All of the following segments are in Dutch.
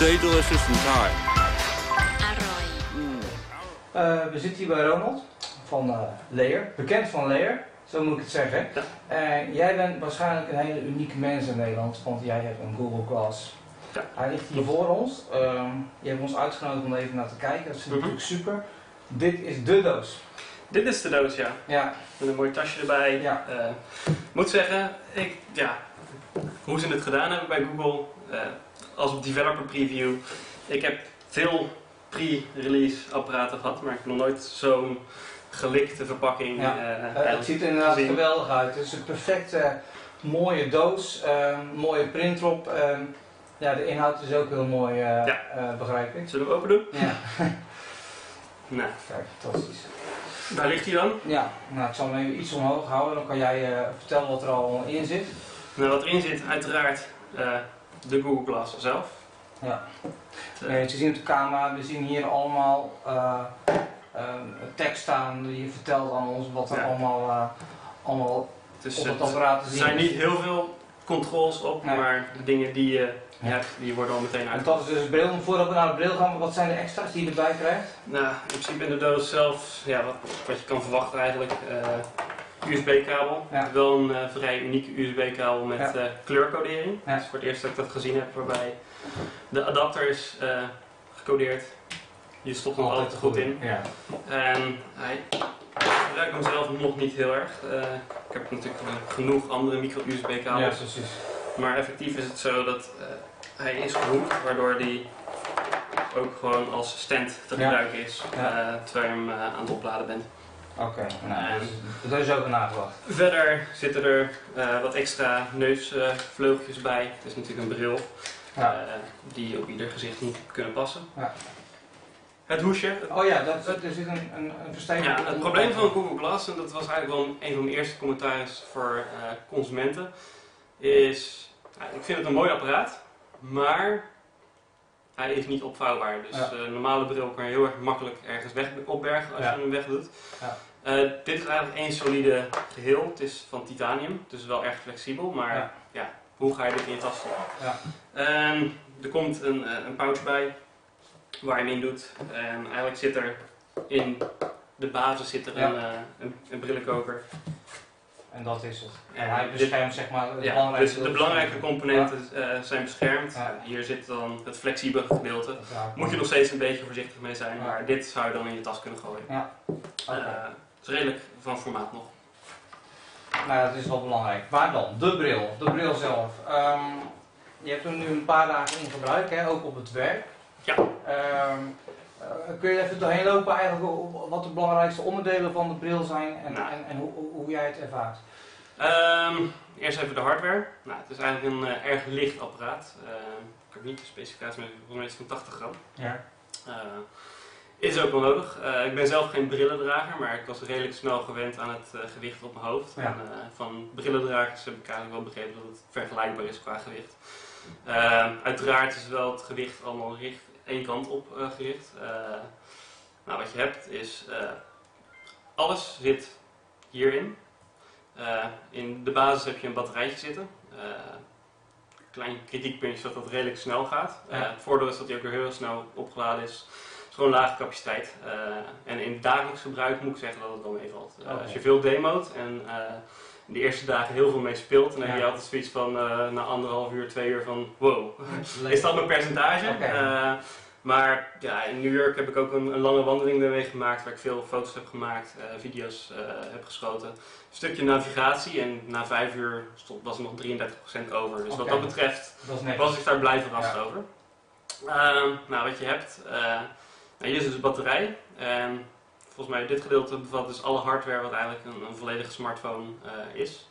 最多是蔬菜。 We zitten hier bij Ronald van Layer, bekend van Layer, zo moet ik het zeggen. Ja. Jij bent waarschijnlijk een hele unieke mens in Nederland, want jij hebt een Google Glass. Ja. Hij ligt hier voor ons. Je hebt ons uitgenodigd om er even naar te kijken, dat is natuurlijk super. Dit is de doos. Dit is de doos, ja. Ja. Met een mooi tasje erbij. Ja. Ik moet zeggen, hoe ze het gedaan hebben bij Google, als developer preview. Ik heb veel pre-release apparaten gehad, maar ik heb nog nooit zo'n gelikte verpakking. Ja. Het ziet er inderdaad geweldig uit. Het is een perfecte, mooie doos, mooie print erop. Ja, de inhoud is ook heel mooi, begrijp ik. Zullen we open doen? Ja. Nou, Kijk, fantastisch. daar ligt hij dan. Ja, nou, ik zal hem even iets omhoog houden, dan kan jij vertellen wat er al in zit. Nou, wat erin zit, uiteraard de Google Glass zelf. Ja. Je ziet op de camera, we zien hier allemaal tekst staan die vertelt aan ons wat er allemaal Dus op het apparaat te er zien zijn is. niet heel veel controls op, Nee. maar de dingen die je hebt, die worden al meteen En uit. dat is dus de bril. Voordat we naar de bril gaan, wat zijn de extra's die je erbij krijgt? Nou, in principe in de doos zelf, ja, wat je kan verwachten eigenlijk. USB-kabel. Ja. Wel een vrij unieke USB-kabel met kleurcodering. Ja. Dat is voor het eerst dat ik dat gezien heb, waarbij de adapter is gecodeerd. Je stopt hem altijd goed in. Ja. En hij gebruikt hem zelf nog niet heel erg. Ik heb natuurlijk genoeg andere micro-USB-kabels. Ja, precies. Maar effectief is het zo dat hij is gehoekt, waardoor hij ook gewoon als stand te gebruiken is, terwijl je hem aan het opladen bent. Oké, nou, dat is ook nagedacht. Verder zitten er wat extra neusvleugeltjes bij. Het is natuurlijk een bril die op ieder gezicht niet kunnen passen. Ja. Het hoesje. Oh ja, er zit een versteviging. Ja, het probleem van Google Glass, en dat was eigenlijk wel een van mijn eerste commentaren voor consumenten, is, ik vind het een mooi apparaat, maar hij is niet opvouwbaar. Dus een normale bril kan je heel erg makkelijk ergens opbergen als je hem weg doet. Ja. Dit is eigenlijk één solide geheel. Het is van titanium, dus wel erg flexibel, maar hoe ga je dit in je tas stoppen? Ja. Er komt een pouch bij waar je hem in doet. En eigenlijk zit er in de basis een brillenkoker. En dat is het. En hij beschermt zeg maar de belangrijke... Dus de belangrijke componenten zijn beschermd. Ja. Hier zit dan het flexibele gedeelte. Moet je nog steeds een beetje voorzichtig mee zijn, maar dit zou je dan in je tas kunnen gooien. Ja. Het is redelijk van formaat nog. Nou ja, dat is wel belangrijk. Waar dan? De bril. De bril zelf. Je hebt hem nu een paar dagen in gebruik, hè? Ook op het werk. Ja. Kun je even doorheen lopen eigenlijk wat de belangrijkste onderdelen van de bril zijn en hoe jij het ervaart? Eerst even de hardware. Nou, het is eigenlijk een erg licht apparaat. Ik heb niet de specificatie, maar volgens mij is het van 80 gram. Ja. Is ook wel nodig. Ik ben zelf geen brillendrager, maar ik was redelijk snel gewend aan het gewicht op mijn hoofd. Ja. En, van brillendragers heb ik eigenlijk wel begrepen dat het vergelijkbaar is qua gewicht. Uiteraard is wel het gewicht allemaal één kant op gericht. Nou, wat je hebt is, alles zit hierin. In de basis heb je een batterijtje zitten. Klein kritiekpuntje is dat dat redelijk snel gaat. Het voordeel is dat hij ook weer heel snel opgeladen is. Het is gewoon lage capaciteit. En in dagelijks gebruik moet ik zeggen dat het wel meevalt. Als je veel demo't en de eerste dagen heel veel mee speelt, dan heb je altijd zoiets van na 1,5 uur, 2 uur van wow, is dat mijn percentage? Okay. Maar ja, in New York heb ik ook een lange wandeling mee gemaakt waar ik veel foto's heb gemaakt, video's heb geschoten. Een stukje navigatie en na 5 uur was er nog 33% over. Dus wat dat betreft was ik daar blij verrast over. Nou, wat je hebt, hier is dus de batterij. En volgens mij dit gedeelte bevat dus alle hardware wat eigenlijk een volledige smartphone is.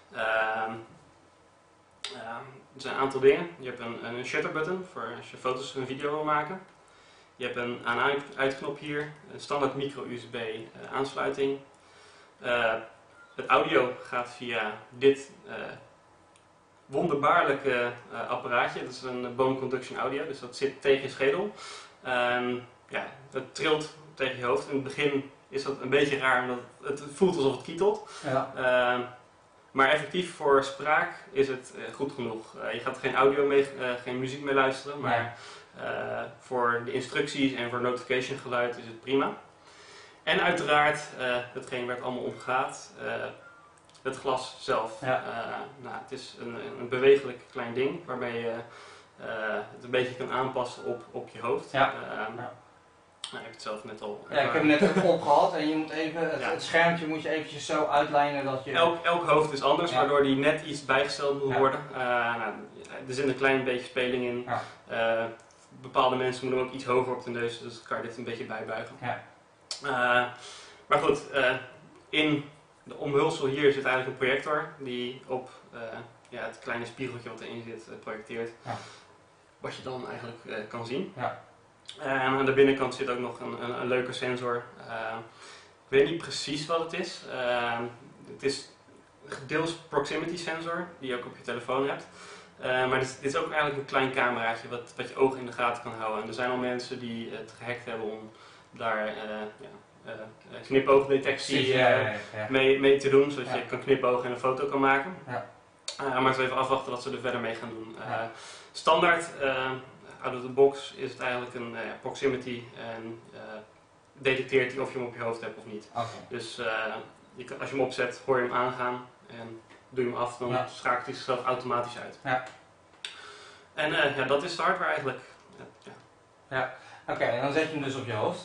Er zijn een aantal dingen. Je hebt een shutter button voor als je foto's en video wil maken. Je hebt een aan-uitknop hier, een standaard micro-USB aansluiting. Het audio gaat via dit wonderbaarlijke apparaatje. Dat is een bone conduction audio, dus dat zit tegen je schedel. Het trilt tegen je hoofd. In het begin is dat een beetje raar, omdat het voelt alsof het kietelt. Ja. Maar effectief voor spraak is het goed genoeg. Je gaat er geen audio mee, geen muziek mee luisteren, maar Voor de instructies en voor notification geluid is het prima. En uiteraard, hetgeen waar het allemaal om gaat, het glas zelf. Ja. Nou, het is een bewegelijk klein ding waarmee je het een beetje kan aanpassen op je hoofd. Ja. Nou, ik heb het zelf net al. Ja, ik heb hem net even opgehad en je moet even, het schermpje moet je eventjes zo uitlijnen dat je... Elk hoofd is anders, waardoor die net iets bijgesteld moet worden. Nou, er zit een klein beetje speling in. Bepaalde mensen moeten ook iets hoger op de neus, dus kan je dit een beetje bijbuigen. Maar goed, in de omhulsel hier zit eigenlijk een projector die op het kleine spiegeltje wat erin zit projecteert. Wat je dan eigenlijk kan zien. En aan de binnenkant zit ook nog een leuke sensor. Ik weet niet precies wat het is. Het is deels proximity sensor, die je ook op je telefoon hebt. Maar dit is ook eigenlijk een klein cameraatje wat je ogen in de gaten kan houden. En er zijn al mensen die het gehackt hebben om daar knipoogdetectie mee te doen. Zodat je kan knipogen en een foto kan maken. Maar eens even afwachten wat ze er verder mee gaan doen. Standaard, out of the box, is het eigenlijk een proximity en detecteert hij of je hem op je hoofd hebt of niet. Dus als je hem opzet, hoor je hem aangaan en doe je hem af, dan schakelt hij zichzelf automatisch uit. En dat is de hardware eigenlijk. Oké, en dan zet je hem dus op je hoofd.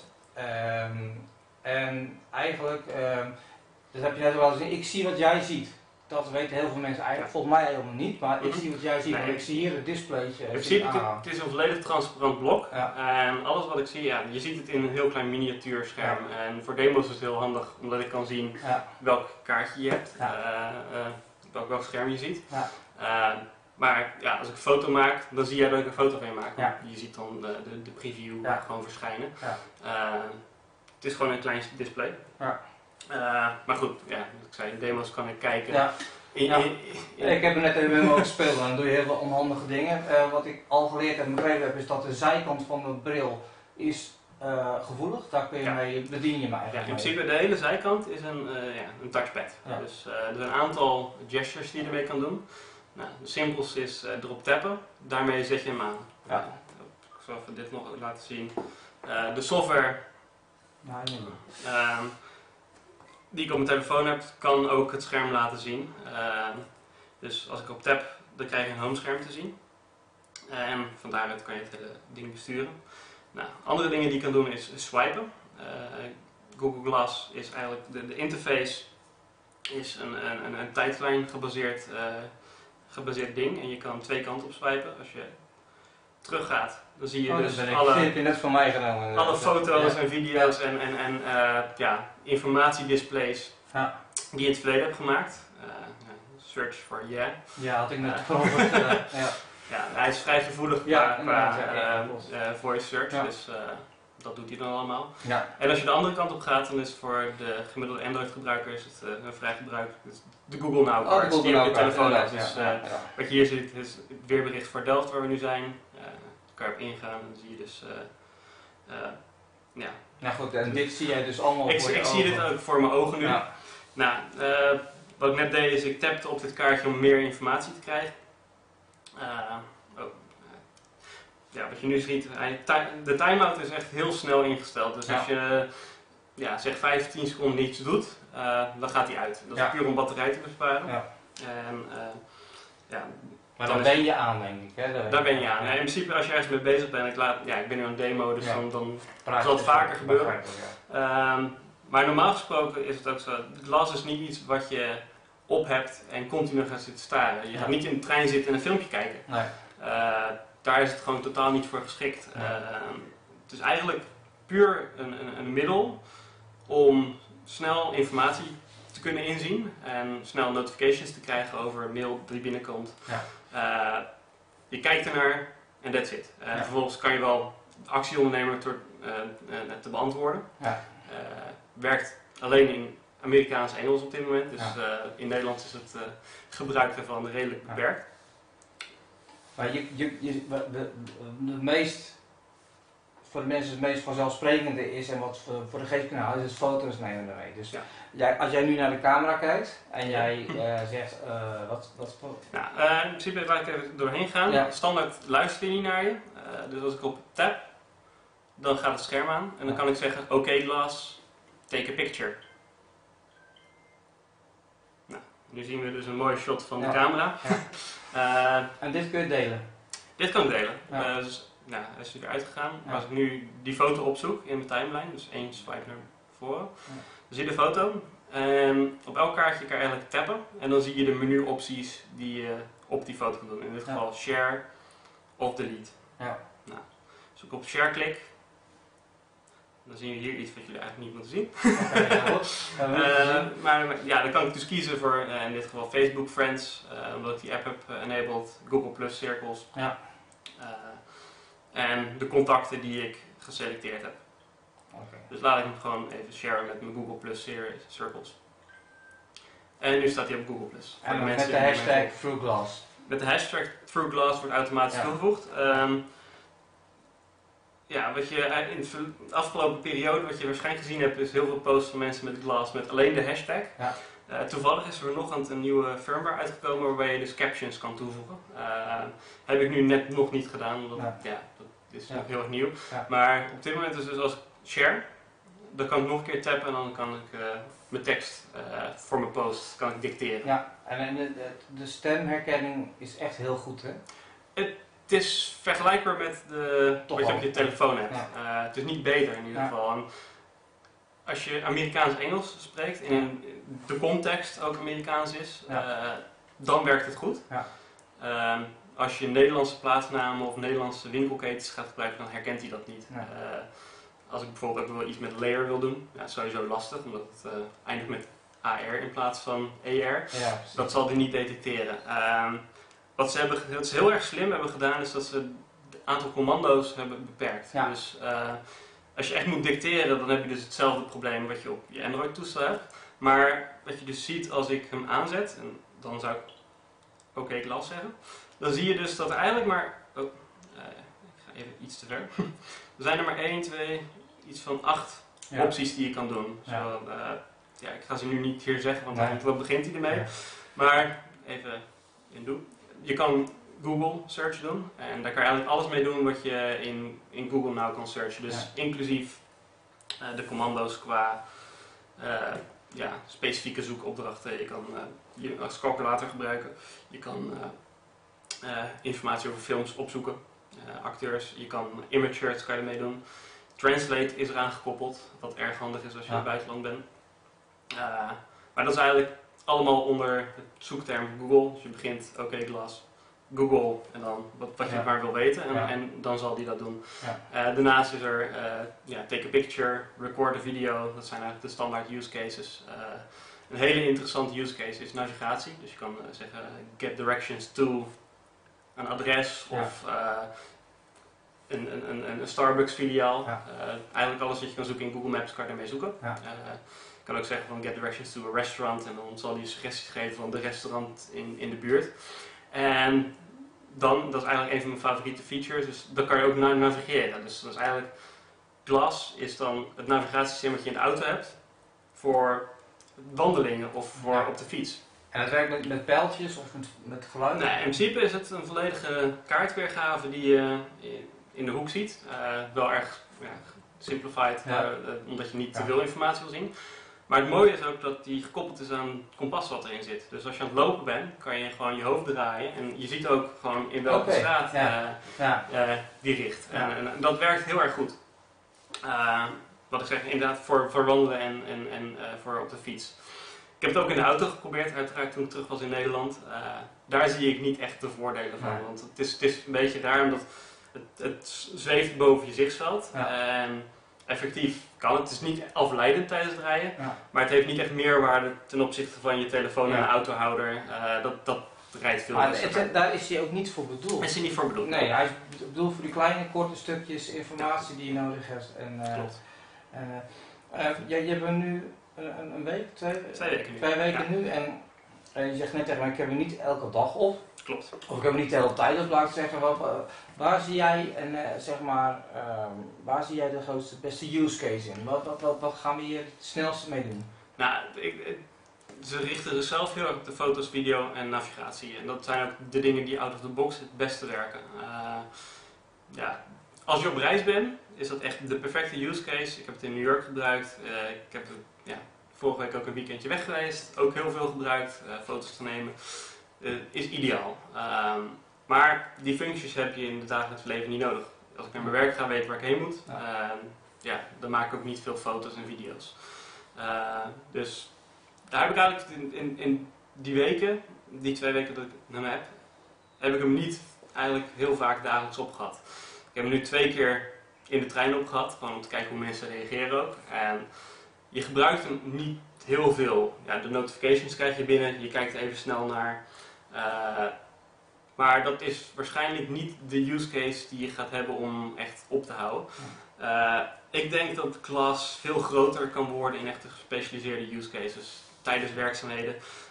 En eigenlijk, dat heb je net wel gezien, ik zie wat jij ziet. Dat weten heel veel mensen eigenlijk, volgens mij helemaal niet, maar ik zie wat jij ziet. Ik zie hier het displaytje. In principe, het is een volledig transparant blok. En alles wat ik zie, je ziet het in een heel klein miniatuurscherm. En voor demo's is het heel handig, omdat ik kan zien welk kaartje je hebt, welk scherm je ziet. Maar als ik een foto maak, dan zie jij dat ik een foto van je maak. Je ziet dan de preview gewoon verschijnen. Het is gewoon een klein display. Maar goed, ik zei, in demo's kan ik kijken. Ik heb er net even mee gespeeld en dan doe je heel veel onhandige dingen. Wat ik al geleerd en begrepen heb, is dat de zijkant van de bril is gevoelig. Daar kun je mee, bedien je maar. In principe de hele zijkant is een touchpad. Dus er zijn een aantal gestures die je ermee kan doen. Nou, de simpelste is erop tappen, daarmee zet je hem aan. Ik zal even dit nog laten zien. De software die ik op mijn telefoon heb, kan ook het scherm laten zien. Dus als ik op tap, dan krijg je een homescherm te zien. En van daaruit kan je het hele ding besturen. Nou, andere dingen die je kan doen is swipen. Google Glass is eigenlijk, de interface is een tijdlijn gebaseerd ding. En je kan twee kanten op swipen. Als je teruggaat, dan zie je dus heb je net van mij genomen. Alle foto's en video's en informatiedisplays die je in het verleden hebt gemaakt. Search for Ja, had ik net gehoord. Hij is vrij gevoelig qua voice search, dus dat doet hij dan allemaal. En als je de andere kant op gaat, dan is voor de gemiddelde Android gebruiker is het vrij gebruikelijk. Dus de Google Now cards die je op je telefoon hebt. Dus wat je hier ziet is het weerbericht voor Delft waar we nu zijn. Kan je op ingaan en dan zie je dus Nou goed, en dit zie jij dus allemaal voor je ogen. Ik zie dit ook voor mijn ogen nu. Nou, wat ik net deed is ik tapte op dit kaartje om meer informatie te krijgen. Wat je nu ziet, de timeout is echt heel snel ingesteld. Dus als je zeg 15 seconden niets doet, dan gaat hij uit. Dat is puur om batterij te besparen. Maar dan ben je aan, denk ik. Hè? Daar ben je aan. In principe, als je ergens mee bezig bent, ik ben nu aan een demo, dus dan zal het vaker gebeuren. Maar normaal gesproken is het ook zo, het glas is niet iets wat je op hebt en continu gaat zitten staren. Je gaat niet in de trein zitten en een filmpje kijken. Daar is het gewoon totaal niet voor geschikt. Het is eigenlijk puur een middel om snel informatie te kunnen inzien en snel notifications te krijgen over een mail die binnenkomt. Je kijkt ernaar en that's it. Vervolgens kan je wel actie ondernemen door te beantwoorden. Werkt alleen in Amerikaans en Engels op dit moment, dus in Nederland is het gebruik daarvan redelijk beperkt. Maar de meest voor de mensen het meest vanzelfsprekende is en wat voor de geestkanaal is foto's nemen ermee. Dus als jij nu naar de camera kijkt en jij zegt, Nou, in principe laat ik even doorheen gaan. Ja. Standaard luistert hij niet naar je. Dus als ik op tap, dan gaat het scherm aan. En dan kan ik zeggen, oké Glass, take a picture. Nou, nu zien we dus een mooie shot van de camera. Ja. En dit kun je delen? Dit kan ik delen. Ja. Dus, nou, hij is weer uitgegaan. Ja. Als ik nu die foto opzoek in mijn timeline, dus 1 swipe naar voren, dan zie je de foto. En op elk kaartje kan je eigenlijk tappen. En dan zie je de menuopties die je op die foto kan doen. In dit geval share of delete. Ja. Nou, als ik op share klik, dan zien we hier iets wat jullie eigenlijk niet moeten zien. Maar ja, dan kan ik dus kiezen voor in dit geval Facebook Friends, omdat ik die app heb enabled, Google Plus Circles. Ja. En de contacten die ik geselecteerd heb. Okay. Dus laat ik hem gewoon even sharen met mijn Google Plus Circles. En nu staat hij op Google Plus. En met de hashtag ThroughGlass. Met de hashtag ThroughGlass wordt automatisch toegevoegd. Ja, wat je in de afgelopen periode, wat je waarschijnlijk gezien hebt, is heel veel posts van mensen met Glass met alleen de hashtag. Ja. Toevallig is er vanochtend een nieuwe firmware uitgekomen waarbij je dus captions kan toevoegen. Heb ik nu net nog niet gedaan, omdat dat is nog heel erg nieuw. Ja. Maar op dit moment is dus als ik share, dan kan ik nog een keer tappen en dan kan ik mijn tekst voor mijn post kan ik dicteren. Ja, en de stemherkenning is echt heel goed, hè? Het is vergelijkbaar met wat je op je telefoon hebt. Ja. Het is niet beter in ieder geval. En als je Amerikaans-Engels spreekt en de context ook Amerikaans is, dan werkt het goed. Ja. Als je Nederlandse plaatsnamen of Nederlandse winkelketens gaat gebruiken, dan herkent hij dat niet. Ja. Als ik bijvoorbeeld ook wel iets met layer wil doen, is sowieso lastig, omdat het eindigt met AR in plaats van ER. Ja, dat zal hij niet detecteren. Wat ze heel erg slim hebben gedaan, is dat ze het aantal commando's hebben beperkt. Ja. Dus als je echt moet dicteren, dan heb je dus hetzelfde probleem wat je op je Android toestel hebt. Maar wat je dus ziet als ik hem aanzet, en dan zou ik oké Glass zeggen, dan zie je dus dat er eigenlijk maar... ik ga even iets te ver. Er zijn er maar 1, 2, iets van 8 opties die je kan doen. Ja. Zo, ik ga ze nu niet hier zeggen, want wat begint hij ermee? Ja. Maar even in doen. Je kan Google search doen en daar kan je eigenlijk alles mee doen wat je in Google Now kan searchen. Dus inclusief de commando's qua specifieke zoekopdrachten. Je kan je als calculator gebruiken. Je kan informatie over films opzoeken, acteurs. Je kan image search kan je ermee doen. Translate is eraan gekoppeld, wat erg handig is als je in het buitenland bent. Maar dat is eigenlijk allemaal onder het zoekterm Google. Dus je begint Glass, Google en dan wat je maar wil weten en dan zal die dat doen. Ja. Daarnaast is er take a picture, record a video, dat zijn eigenlijk de standaard use cases. Een hele interessante use case is navigatie. Dus je kan zeggen get directions to een adres of een Starbucks filiaal. Ja. Eigenlijk alles wat je kan zoeken in Google Maps kan je daarmee zoeken. Ja. Je kan ook zeggen van get directions to a restaurant en dan zal die suggesties geven van de restaurant in de buurt. En dan, dat is eigenlijk een van mijn favoriete features, dus dan kan je ook navigeren. Dus dat is eigenlijk, Glass is dan het navigatiesysteem wat je in de auto hebt voor wandelingen of voor op de fiets. En het werkt met pijltjes of met geluid? Nee, in principe is het een volledige kaartweergave die je in de hoek ziet. Wel erg simplified, omdat je niet te veel informatie wil zien. Maar het mooie is ook dat die gekoppeld is aan het kompas wat erin zit. Dus als je aan het lopen bent, kan je gewoon je hoofd draaien. En je ziet ook gewoon in welke straat die richt. Ja. En dat werkt heel erg goed. Wat ik zeg, inderdaad voor wandelen en voor op de fiets. Ik heb het ook in de auto geprobeerd, uiteraard toen ik terug was in Nederland. Daar zie ik niet echt de voordelen van. Want het is een beetje raar, omdat het zweeft boven je zichtsveld. Ja. En effectief kan het. Het is niet afleidend tijdens het rijden, maar het heeft niet echt meerwaarde ten opzichte van je telefoon en een autohouder. Dat rijdt veel beter. Daar is hij ook niet voor bedoeld. Is hij niet voor bedoeld? Nee, hij is bedoeld voor die kleine, korte stukjes informatie die je nodig hebt. Klopt. Je hebt nu een week, 2 weken nu. 2 weken nu en je zegt net tegen mij, ik heb hem niet elke dag op. Klopt. Of ik heb hem niet de hele tijd op, laat ik zeggen. Waar zie jij waar zie jij de grootste, beste use case in? Wat gaan we hier het snelste mee doen? Nou, ze richten zichzelf heel erg op de foto's, video en navigatie. En dat zijn ook de dingen die out of the box het beste werken. Ja, als je op reis bent, is dat echt de perfecte use case. Ik heb het in New York gebruikt. Ik heb vorige week ook een weekendje weg geweest. Ook heel veel gebruikt, foto's te nemen. Is ideaal. Maar die functies heb je in het dagelijks leven niet nodig. Als ik naar mijn werk ga, weet waar ik heen moet. Dan maak ik ook niet veel foto's en video's. Dus daar heb ik eigenlijk in die weken, die 2 weken dat ik hem heb ik hem niet eigenlijk heel vaak dagelijks op gehad. Ik heb hem nu 2 keer in de trein op gehad, gewoon om te kijken hoe mensen reageren ook. En je gebruikt hem niet heel veel. Ja, de notifications krijg je binnen, je kijkt even snel naar. Maar dat is waarschijnlijk niet de use case die je gaat hebben om echt op te houden. Ik denk dat Glass veel groter kan worden in echt gespecialiseerde use cases tijdens werkzaamheden.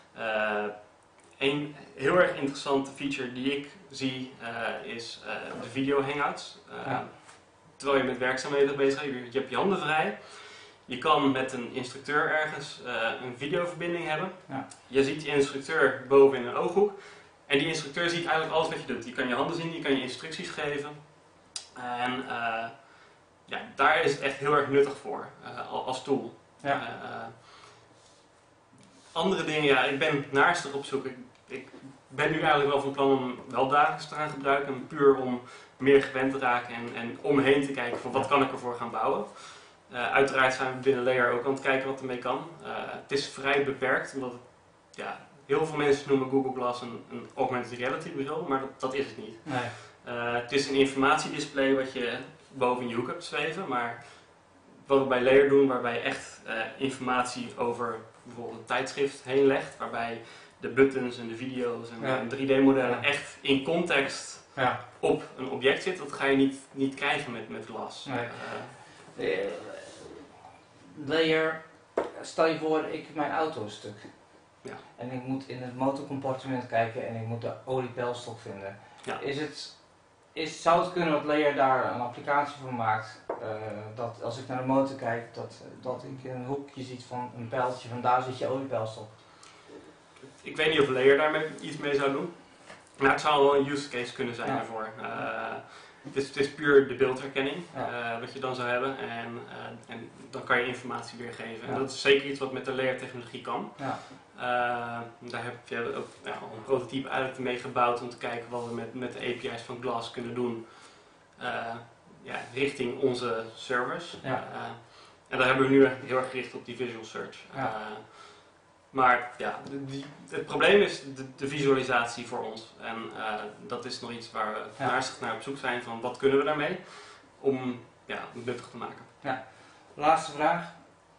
Een heel erg interessante feature die ik zie is de video hangouts. Terwijl je met werkzaamheden bezig bent, je hebt je handen vrij. Je kan met een instructeur ergens een videoverbinding hebben. Ja. Je ziet die instructeur boven in een ooghoek. En die instructeur ziet eigenlijk alles wat je doet. Je kan je handen zien, je kan je instructies geven. En daar is het echt heel erg nuttig voor, als tool. Ja. Andere dingen, ik ben naastig op zoek. Ik ben nu eigenlijk wel van plan om wel dagelijks te gaan gebruiken. Puur om meer gewend te raken en om me heen te kijken van wat kan ik ervoor gaan bouwen. Uiteraard zijn we binnen Layer ook aan het kijken wat ermee kan. Het is vrij beperkt, omdat heel veel mensen noemen Google Glass een augmented reality bril, maar dat is het niet. Nee. Het is een informatiedisplay wat je boven je hoek hebt zweven, maar wat we bij Layer doen, waarbij je echt informatie over bijvoorbeeld een tijdschrift heen legt, waarbij de buttons en de video's en 3D-modellen echt in context op een object zit, dat ga je niet krijgen met Glass. Nee. Layer, stel je voor, mijn auto is stuk. Ja. En ik moet in het motorcompartiment kijken en ik moet de oliepeilstok vinden. Ja. Zou het kunnen dat Layer daar een applicatie voor maakt, dat als ik naar de motor kijk, dat ik een hoekje ziet van een pijltje, van daar zit je oliepeilstok? Ik weet niet of Layer daar iets mee zou doen. Maar het zou wel een use case kunnen zijn daarvoor. Het is puur de beeldherkenning wat je dan zou hebben en dan kan je informatie weergeven. Ja. En dat is zeker iets wat met de Layer technologie kan. Ja. Daar heb je ook een prototype eigenlijk mee gebouwd om te kijken wat we met de API's van Glass kunnen doen richting onze servers. Ja. En daar hebben we nu heel erg gericht op die visual search. Ja. Maar het probleem is de visualisatie voor ons. En dat is nog iets waar we naar op zoek zijn van wat kunnen we daarmee om het nuttig te maken. Ja. Laatste vraag.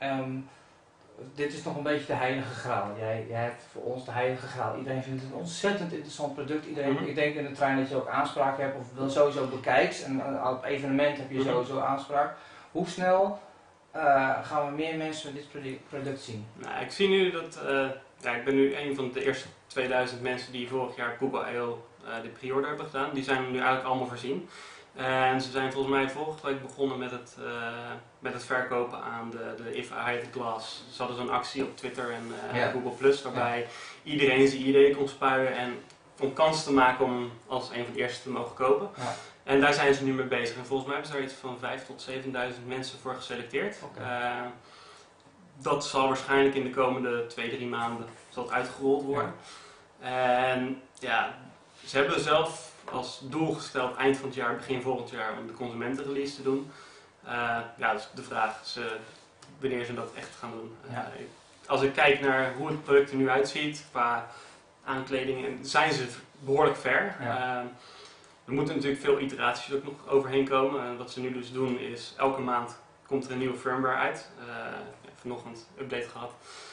Dit is nog een beetje de heilige graal. Jij hebt voor ons de heilige graal. Iedereen vindt het een ontzettend interessant product. Ik denk in de trein dat je ook aanspraak hebt of wil sowieso bekijkt. En op evenement heb je sowieso aanspraak. Hoe snel gaan we meer mensen met dit product zien? Nou, ik zie nu dat, ik ben nu een van de eerste 2000 mensen die vorig jaar Google I.O. De pre-order hebben gedaan. Die zijn nu eigenlijk allemaal voorzien. En ze zijn volgens mij vorige week begonnen met het verkopen aan de If I Had the Glass. Ze hadden zo'n actie op Twitter en Google Plus waarbij iedereen zijn idee kon spuien en om kans te maken om als een van de eerste te mogen kopen. Ja. En daar zijn ze nu mee bezig. En volgens mij hebben ze daar iets van 5.000 tot 7.000 mensen voor geselecteerd. Okay. Dat zal waarschijnlijk in de komende 2-3 maanden uitgerold worden. Ja. En ze hebben zelf als doel gesteld eind van het jaar, begin volgend jaar om de consumentenrelease te doen. Dus de vraag is wanneer ze dat echt gaan doen. Ja. Als ik kijk naar hoe het product er nu uitziet qua aankleding, zijn ze behoorlijk ver. Ja. Er moeten natuurlijk veel iteraties ook nog overheen komen. En wat ze nu dus doen is, elke maand komt er een nieuwe firmware uit. Vanochtend een update gehad.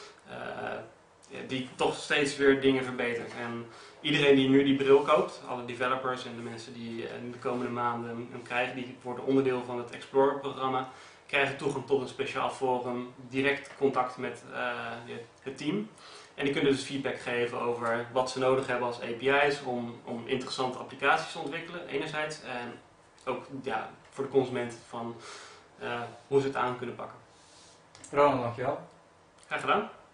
Die toch steeds weer dingen verbetert. En iedereen die nu die bril koopt, alle developers en de mensen die in de komende maanden hem krijgen, die worden onderdeel van het Explorer-programma, krijgen toegang tot een speciaal forum, direct contact met het team. En die kunnen dus feedback geven over wat ze nodig hebben als API's om interessante applicaties te ontwikkelen, enerzijds. En ook voor de consument van hoe ze het aan kunnen pakken. Ronald, dankjewel. Graag gedaan.